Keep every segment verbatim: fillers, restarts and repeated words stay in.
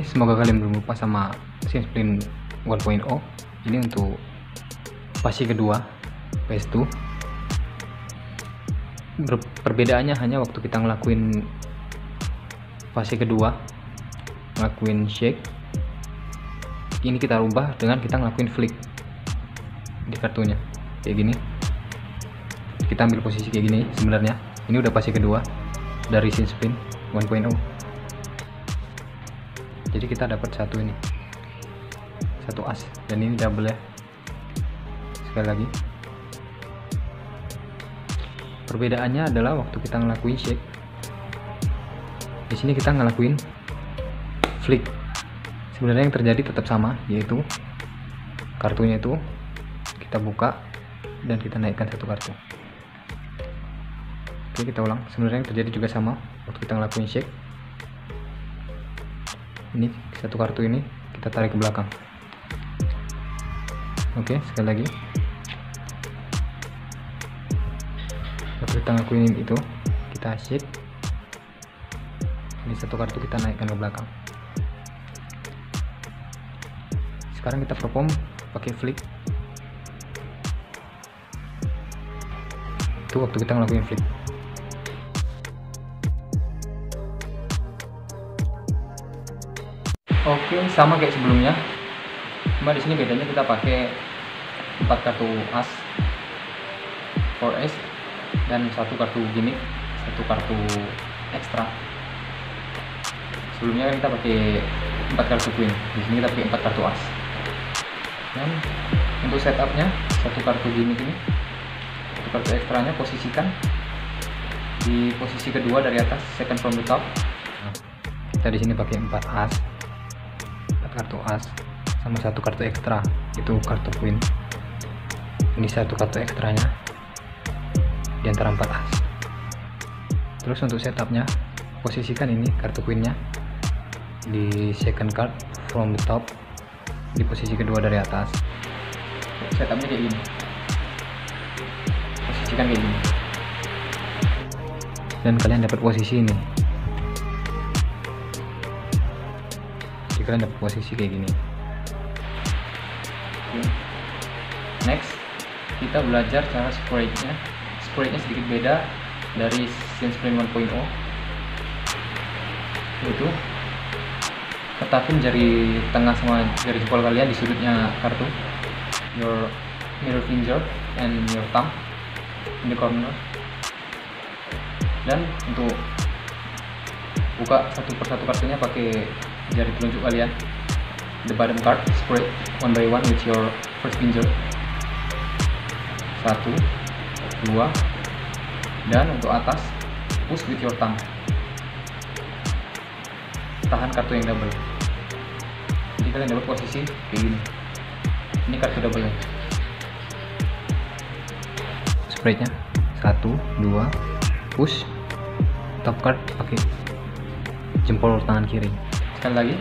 semoga kalian belum lupa sama SceneSprint satu titik nol. Ini untuk fase kedua P S dua. Ber- perbedaannya hanya waktu kita ngelakuin fase kedua, ngelakuin shake, ini kita rubah dengan kita ngelakuin flick di kartunya kayak gini. Kita ambil posisi kayak gini. Sebenarnya ini udah fase kedua dari SceneSprint satu titik nol. Jadi kita dapat satu ini, satu as, dan ini double ya. Sekali lagi, perbedaannya adalah waktu kita ngelakuin shake, di sini kita ngelakuin flick. Sebenarnya yang terjadi tetap sama, yaitu kartunya itu kita buka dan kita naikkan satu kartu. Oke, kita ulang. Sebenarnya yang terjadi juga sama waktu kita ngelakuin shake. Ini satu kartu ini kita tarik ke belakang. Oke, sekali lagi. Waktu kita ngelakuin itu, kita shake. Ini satu kartu kita naikkan ke belakang. Sekarang kita perform pakai flick. Itu waktu kita ngelakuin flick. Oke, sama kayak sebelumnya. Cuma di sini bedanya kita pakai empat kartu as, empat S, dan satu kartu gimmick, satu kartu ekstra. Sebelumnya kan kita pakai empat kartu queen. Di sini kita pakai empat kartu as. Dan untuk setupnya, satu kartu gimmick ini, satu kartu ekstranya posisikan di posisi kedua dari atas, second from the top. Nah, kita di sini pakai empat as, kartu as sama satu kartu ekstra, itu kartu queen. Ini satu kartu ekstranya di antara empat as. Terus untuk setupnya, posisikan ini kartu queennya di second card from the top, di posisi kedua dari atas. Setupnya kayak gini, posisikan kayak gini, dan kalian dapat posisi ini. Kalian dapat posisi kayak gini. Okay. Next, kita belajar cara sprite-nya. Sprite-nya sedikit beda dari SceneSprint satu titik nol. Yaitu letakkan jari tengah sama jari jempol kalian di sudutnya kartu, your middle finger and your thumb in the corner. Dan untuk buka satu persatu kartunya pakai jari telunjuk kalian, the bottom card, spread one by one with your first finger. Satu, dua, dan untuk atas push with your thumb. Tahan kartu yang double. Jadi kalian dapat posisi kayak gini. Ini kartu double. Spreadnya satu, dua, push, top card pakai jempol tangan kiri. Sekali lagi.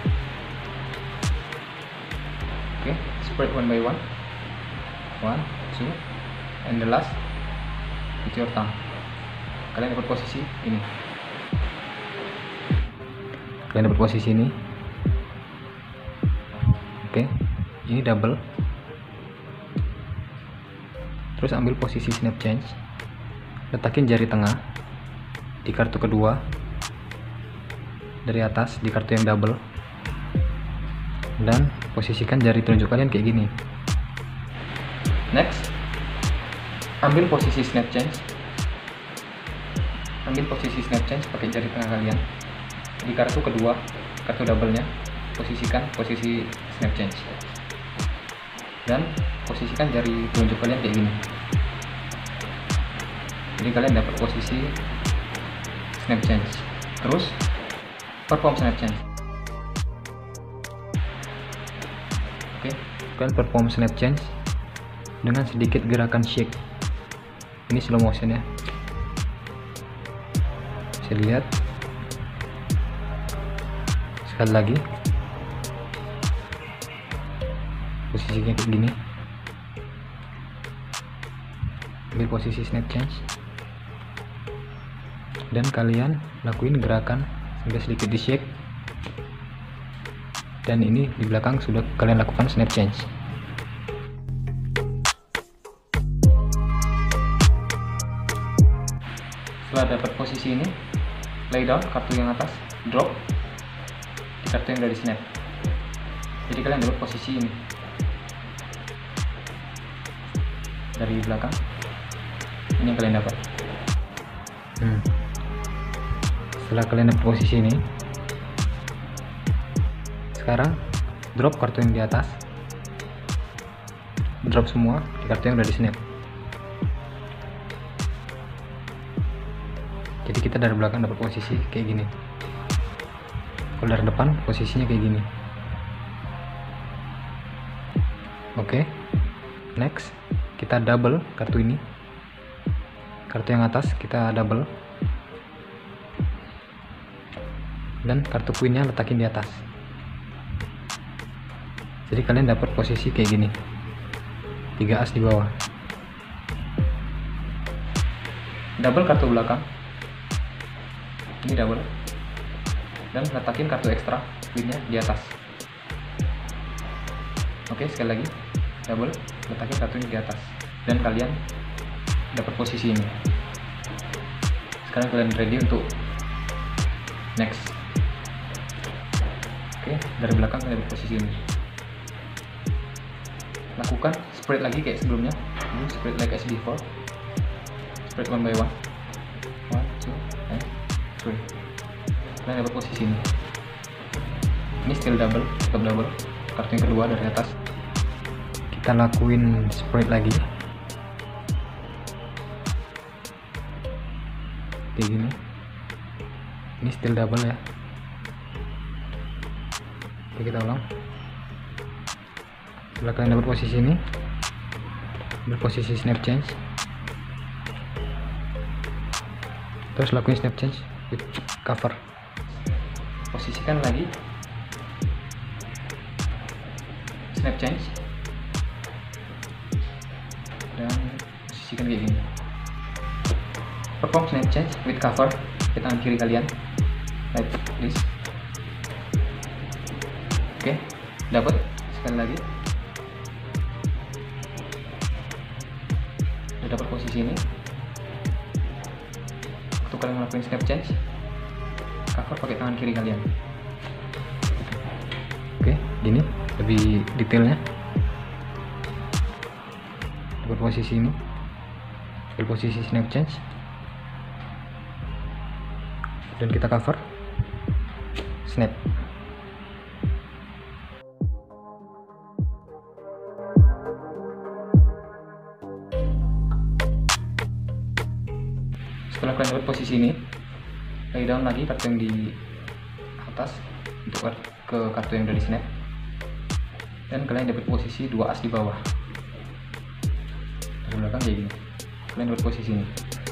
Oke, okay. Spread one by one, one, two, and the last with your thumb. Kalian dapat posisi ini. Kalian dapat posisi ini. Oke, okay. Ini double. Terus ambil posisi snap change. Letakin jari tengah di kartu kedua dari atas di kartu yang double, dan posisikan jari telunjuk kalian kayak gini. Next, ambil posisi snap change. Ambil posisi snap change pakai jari tengah kalian di kartu kedua, kartu double-nya. Posisikan posisi snap change dan posisikan jari telunjuk kalian kayak gini. Jadi kalian dapat posisi snap change. Terus perform snap change. Oke, okay. Kalian perform snap change dengan sedikit gerakan shake. Ini slow motion ya. Bisa lihat. Sekali lagi. Posisinya kayak gini. Ambil posisi snap change. Dan kalian lakuin gerakan sampai sedikit di shake. dan ini di belakang sudah kalian lakukan snap change. Setelah dapat posisi ini, lay down kartu yang atas, drop di kartu yang udah di snap. Jadi kalian dapat posisi ini dari belakang. Ini yang kalian dapat. Hmm. Setelah kalian dapat posisi ini, sekarang drop kartu yang di atas, drop semua di kartu yang udah di snap. Jadi kita dari belakang dapat posisi kayak gini. Kalau dari depan posisinya kayak gini. Oke, next kita double kartu ini, kartu yang atas kita double, dan kartu queennya letakin di atas. Jadi kalian dapat posisi kayak gini, tiga as di bawah. Double kartu belakang, ini double, dan letakin kartu ekstra queennya di atas. Oke, sekali lagi double, letakin kartu ini di atas, dan kalian dapat posisi ini. Sekarang kalian ready untuk next. Oke, dari belakang kalian dapat posisi ini. Lakukan spread lagi kayak sebelumnya. Ini spread like as before. Spread one by one. One, two, and three. Kalian dapat posisi ini. Ini still double, tetap double. Kartu yang kedua dari atas. Kita lakuin spread lagi kayak gini. Ini still double ya. Oke, kita ulang. Setelah kalian dapat posisi ini, berposisi snap change, terus lakuin snap change with cover. Posisikan lagi, snap change, dan posisikan kayak gini. Perform snap change with cover ke tangan kiri kalian, like this. Oke, dapat. Sekali lagi, udah dapat posisi ini. Waktu kalian ngelakuin snap change, cover pakai tangan kiri kalian. Oke, gini lebih detailnya. Dapat posisi ini, dapat posisi snap change, dan kita cover snap. Setelah kalian dapat posisi ini, lay down lagi kartu yang di atas untuk ke kartu yang dari snap, dan kalian dapat posisi dua as di bawah. Dari belakang kayak gini. Kalian dapat posisi ini.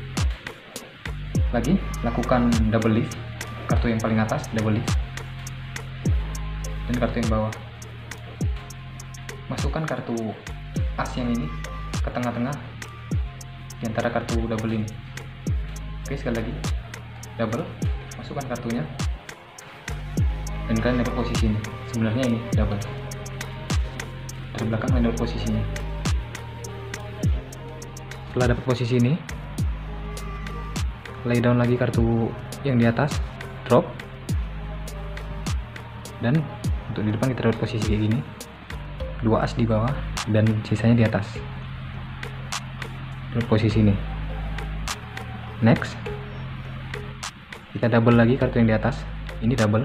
Lagi lakukan double lift, kartu yang paling atas double lift, dan kartu yang bawah. Masukkan kartu as yang ini ke tengah-tengah di antara kartu double ini. Oke, sekali lagi double, masukkan kartunya, dan kalian dapat posisi ini. Sebenarnya ini double. Dari belakang kalian dapat posisinya. Setelah dapat posisi ini, lay down lagi kartu yang di atas, drop, dan untuk di depan kita dapat posisi kayak gini, dua as di bawah dan sisanya di atas. Dapat posisi ini. Next, kita double lagi kartu yang di atas. Ini double,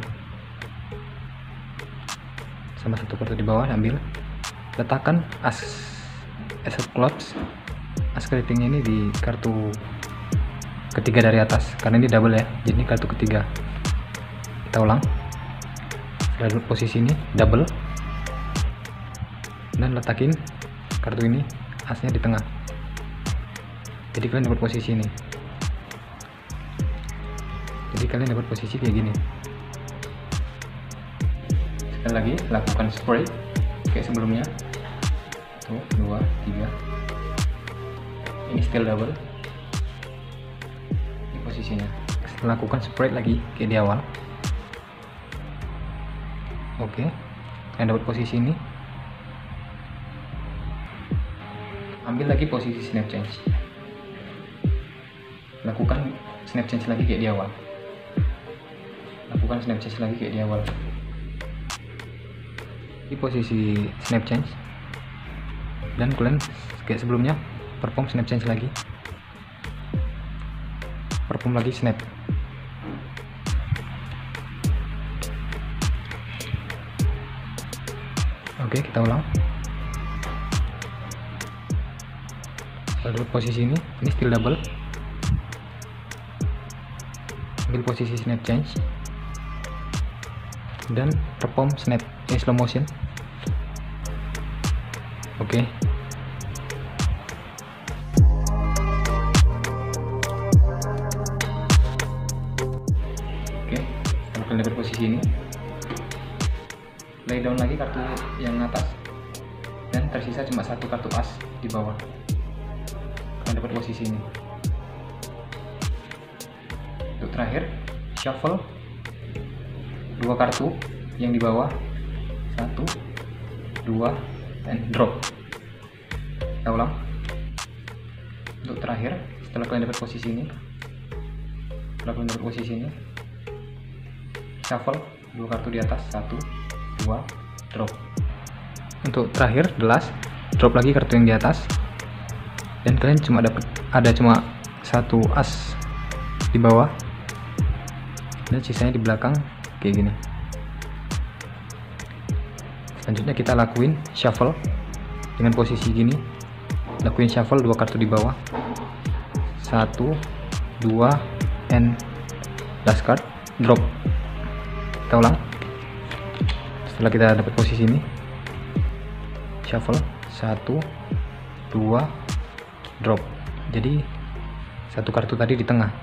sama satu kartu di bawah, ambil, letakkan as as clutch, as keritingnya ini di kartu ketiga dari atas, karena ini double ya, jadi ini kartu ketiga. Kita ulang. Lalu posisi ini double, dan letakin kartu ini asnya di tengah. Jadi kalian dapat posisi ini. Jadi kalian dapat posisi kayak gini. Sekali lagi lakukan spray kayak sebelumnya. Satu, dua, tiga. Ini still double. Ini posisinya. Lakukan spray lagi kayak di awal. Oke, Kalian dapat posisi ini, ambil lagi posisi snap change, lakukan snap change lagi kayak di awal, lakukan snap change lagi kayak di awal di posisi snap change, dan kalian kayak sebelumnya perform snap change lagi, perform lagi snap. Oke, kita ulang. Setelah dapat posisi ini, ini still double, ambil posisi snap change dan perform snap in slow motion. Oke, oke, setelah kalian dapat posisi ini, lay down lagi kartu yang atas, dan tersisa cuma satu kartu as di bawah. Kalian dapat posisi ini. Untuk terakhir, shuffle dua kartu yang di bawah, satu, dua, dan drop. Kita ulang. Untuk terakhir, setelah kalian dapat posisi ini, setelah kalian dapat posisi ini, shuffle dua kartu di atas, satu, dua, drop. Untuk terakhir, the last, drop lagi kartu yang di atas, dan kalian cuma dapat ada cuma satu as di bawah, dan sisanya di belakang kayak gini. Selanjutnya kita lakuin shuffle dengan posisi gini, lakuin shuffle dua kartu di bawah, satu, dua, and last card, drop. Kita ulang. Setelah kita dapat posisi ini, shuffle satu, dua, drop. Jadi satu kartu tadi di tengah,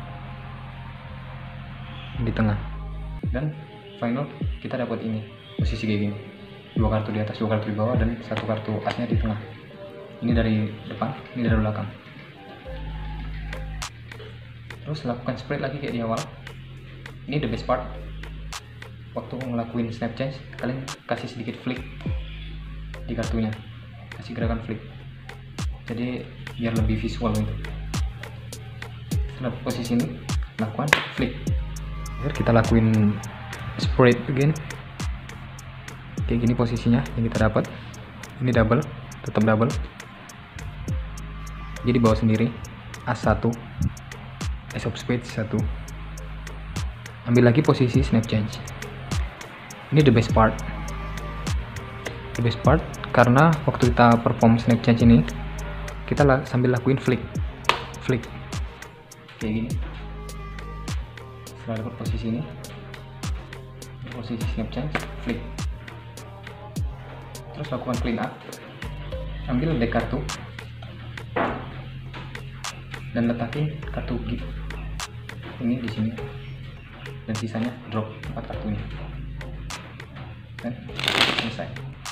di tengah, dan final kita dapat ini posisi kayak gini, dua kartu di atas, dua kartu di bawah, dan satu kartu asnya di tengah. Ini dari depan, ini dari belakang. Terus lakukan spread lagi kayak di awal. Ini the best part. Waktu ngelakuin snap change, kalian kasih sedikit flick di kartunya, kasih gerakan flick, jadi biar lebih visual gitu. Setelah posisi ini, lakukan flick. Biar kita lakuin spread again, kayak gini posisinya yang kita dapat. Ini double, tetap double, jadi bawa sendiri as satu, ace of spades satu. Ambil lagi posisi snap change. Ini the best part, the best part karena waktu kita perform snap change ini, kita la sambil lakuin flick, flick kayak gini. Setelah dapat posisi ini, posisi snap change, flick. Terus lakukan clean up, ambil deck kartu dan letakin kartu gift ini di sini, dan sisanya drop empat kartunya, dan selesai.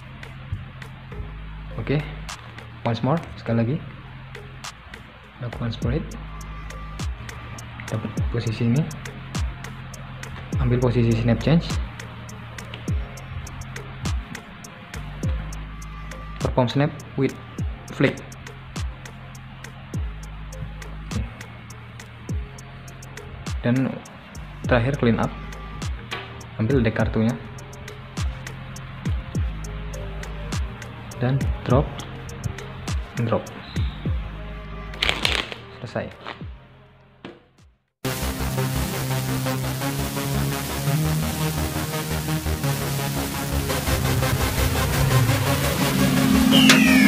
Oke, okay. Once more, sekali lagi lakukan spread, dapat posisi ini, ambil posisi snap change, perform snap with flick. Okay. Dan terakhir clean up, ambil deck kartunya dan drop, drop, selesai. Yeah.